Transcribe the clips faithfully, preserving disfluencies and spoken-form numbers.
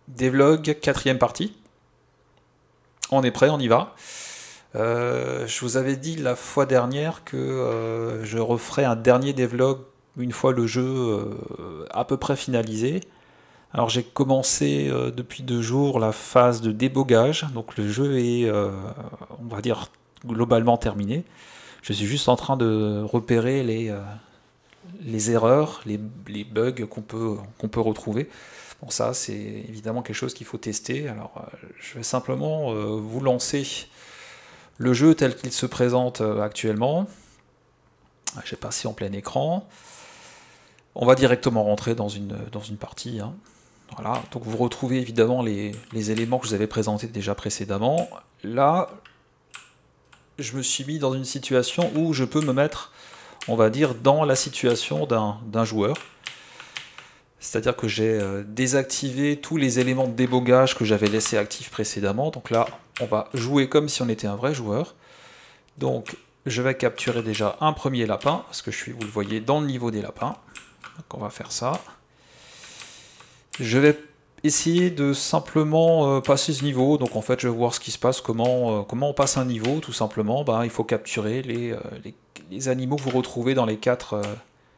Devlog, quatrième partie. On est prêt, on y va. Euh, je vous avais dit la fois dernière que euh, je referai un dernier devlog une fois le jeu euh, à peu près finalisé. Alors j'ai commencé euh, depuis deux jours la phase de débogage, donc le jeu est, euh, on va dire, globalement terminé. Je suis juste en train de repérer les, euh, les erreurs, les, les bugs qu'on peut, qu'on peut retrouver. Bon, ça c'est évidemment quelque chose qu'il faut tester. Alors euh, je vais simplement euh, vous lancer le jeu tel qu'il se présente euh, actuellement. Je vais passer en plein écran. On va directement rentrer dans une, dans une partie. Hein. Voilà, donc vous retrouvez évidemment les, les éléments que je vous avais présentés déjà précédemment. Là, je me suis mis dans une situation où je peux me mettre, on va dire, dans la situation d'un d'un joueur. C'est-à-dire que j'ai euh, désactivé tous les éléments de débogage que j'avais laissés actifs précédemment. Donc là, on va jouer comme si on était un vrai joueur. Donc, je vais capturer déjà un premier lapin, parce que je suis, vous le voyez, dans le niveau des lapins. Donc on va faire ça. Je vais essayer de simplement euh, passer ce niveau. Donc en fait, je vais voir ce qui se passe, comment, euh, comment on passe un niveau, tout simplement. Ben, il faut capturer les, euh, les, les animaux que vous retrouvez dans les quatre... Euh,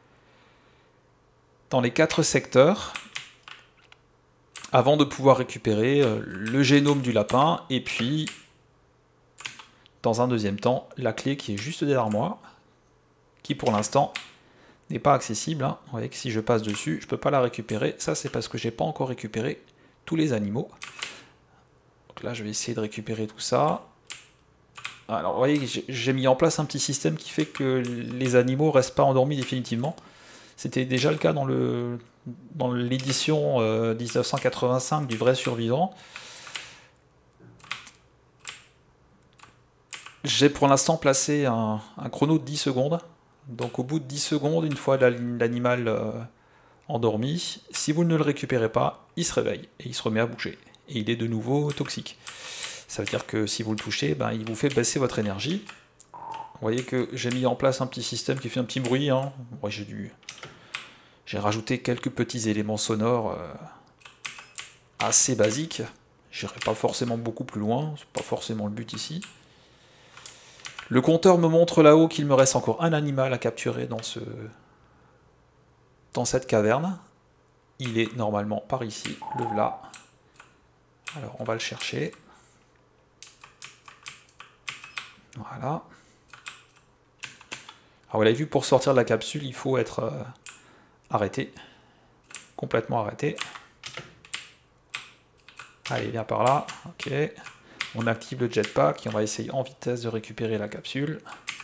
dans les quatre secteurs avant de pouvoir récupérer le génome du lapin et puis dans un deuxième temps la clé qui est juste derrière moi qui pour l'instant n'est pas accessible. Hein. Vous voyez que si je passe dessus je ne peux pas la récupérer, ça c'est parce que j'ai pas encore récupéré tous les animaux. Donc là je vais essayer de récupérer tout ça. Alors vous voyez que j'ai mis en place un petit système qui fait que les animaux ne restent pas endormis définitivement. C'était déjà le cas dans le dans l'édition euh, mille neuf cent quatre-vingt-cinq du vrai survivant. J'ai pour l'instant placé un, un chrono de dix secondes. Donc au bout de dix secondes, une fois l'animal euh, endormi, si vous ne le récupérez pas, il se réveille et il se remet à bouger. Et il est de nouveau toxique. Ça veut dire que si vous le touchez, ben, il vous fait baisser votre énergie. Vous voyez que j'ai mis en place un petit système qui fait un petit bruit. Hein. Ouais, j'ai dû... J'ai rajouté quelques petits éléments sonores euh, assez basiques. J'irai pas forcément beaucoup plus loin, c'est pas forcément le but ici. Le compteur me montre là-haut qu'il me reste encore un animal à capturer dans, ce... dans cette caverne. Il est normalement par ici, le voilà. Alors on va le chercher. Voilà. Alors vous l'avez vu, pour sortir de la capsule, il faut être... Euh, arrêté, complètement arrêté. Allez, viens par là, ok. On active le jetpack et on va essayer en vitesse de récupérer la capsule.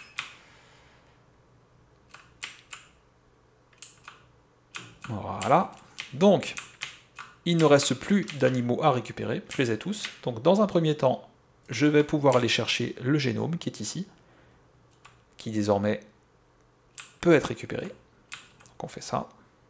Voilà. Donc, il ne reste plus d'animaux à récupérer, je les ai tous. Donc dans un premier temps, je vais pouvoir aller chercher le génome qui est ici, qui désormais peut être récupéré. Donc on fait ça.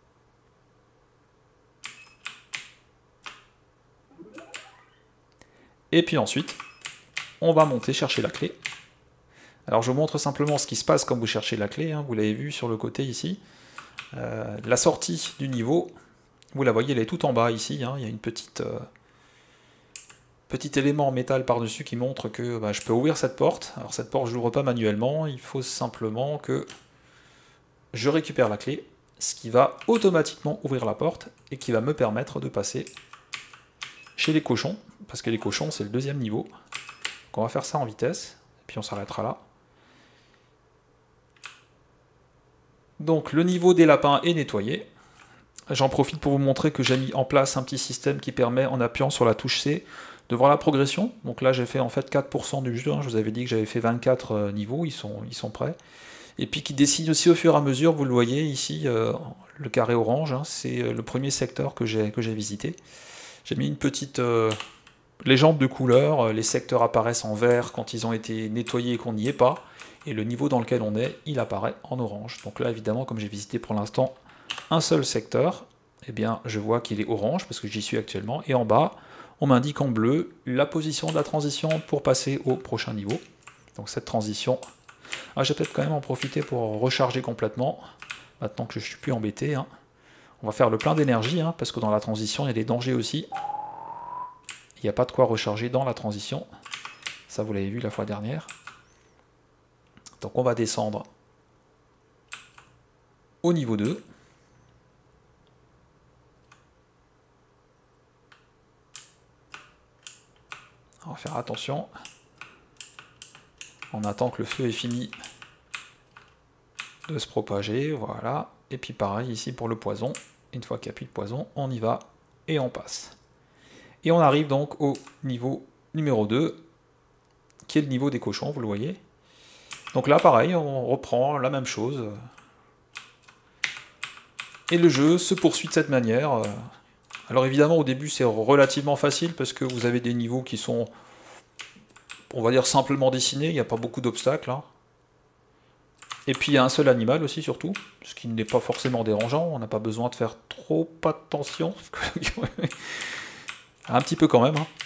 Et puis ensuite, on va monter chercher la clé. Alors je vous montre simplement ce qui se passe quand vous cherchez la clé, hein, vous l'avez vu sur le côté ici. Euh, la sortie du niveau, vous la voyez, elle est tout en bas ici, hein, il y a une petite... Euh, petit élément en métal par-dessus qui montre que bah, je peux ouvrir cette porte. Alors cette porte je ne l'ouvre pas manuellement, il faut simplement que je récupère la clé, ce qui va automatiquement ouvrir la porte et qui va me permettre de passer chez les cochons, parce que les cochons c'est le deuxième niveau. Donc on va faire ça en vitesse, et puis on s'arrêtera là. Donc le niveau des lapins est nettoyé. J'en profite pour vous montrer que j'ai mis en place un petit système qui permet, en appuyant sur la touche C, de voir la progression. Donc là j'ai fait en fait quatre pour cent du jeu, hein. Je vous avais dit que j'avais fait vingt-quatre niveaux, ils sont, ils sont prêts. Et puis qui décide aussi au fur et à mesure, vous le voyez ici, euh, le carré orange, hein, c'est le premier secteur que j'ai que j'ai visité. J'ai mis une petite euh, légende de couleur, les secteurs apparaissent en vert quand ils ont été nettoyés et qu'on n'y est pas, et le niveau dans lequel on est, il apparaît en orange. Donc là évidemment, comme j'ai visité pour l'instant un seul secteur, eh bien je vois qu'il est orange parce que j'y suis actuellement, et en bas, on m'indique en bleu la position de la transition pour passer au prochain niveau. Donc cette transition, ah, je vais peut-être quand même en profiter pour recharger complètement, maintenant que je ne suis plus embêté. Hein. On va faire le plein d'énergie, hein, parce que dans la transition, il y a des dangers aussi. n'y a pas de quoi recharger dans la transition. Ça, vous l'avez vu la fois dernière. Donc on va descendre au niveau deux. On va faire attention. On attend que le feu ait fini de se propager, voilà. Et puis pareil ici pour le poison. Une fois qu'il n'y a plus de poison, on y va et on passe. Et on arrive donc au niveau numéro deux, qui est le niveau des cochons, vous le voyez. Donc là pareil, on reprend la même chose. Et le jeu se poursuit de cette manière. Alors évidemment au début c'est relativement facile parce que vous avez des niveaux qui sont, on va dire, simplement dessinés, il n'y a pas beaucoup d'obstacles. Hein. Et puis il y a un seul animal aussi surtout, ce qui n'est pas forcément dérangeant, on n'a pas besoin de faire trop attention. Un petit peu quand même. Hein.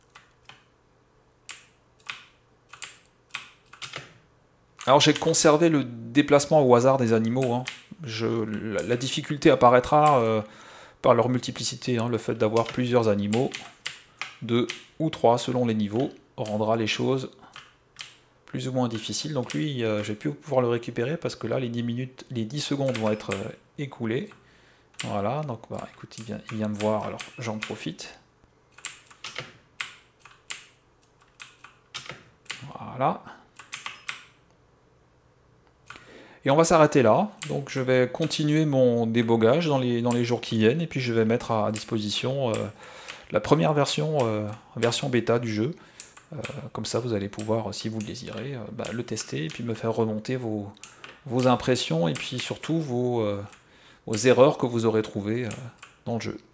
Alors j'ai conservé le déplacement au hasard des animaux. Hein. Je, la, la difficulté apparaîtra euh, par leur multiplicité. Hein. Le fait d'avoir plusieurs animaux, deux ou trois selon les niveaux, rendra les choses plus ou moins difficiles. Donc lui, euh, je vais plus pouvoir le récupérer parce que là, les dix minutes, les dix secondes vont être euh, écoulées. Voilà, donc bah, écoute, il vient, il vient me voir, alors j'en profite. Voilà. Et on va s'arrêter là. Donc je vais continuer mon débogage dans les, dans les jours qui viennent. Et puis je vais mettre à disposition euh, la première version, euh, version bêta du jeu. Euh, comme ça vous allez pouvoir, si vous le désirez, euh, bah, le tester. Et puis me faire remonter vos, vos impressions. Et puis surtout vos, euh, vos erreurs que vous aurez trouvées euh, dans le jeu.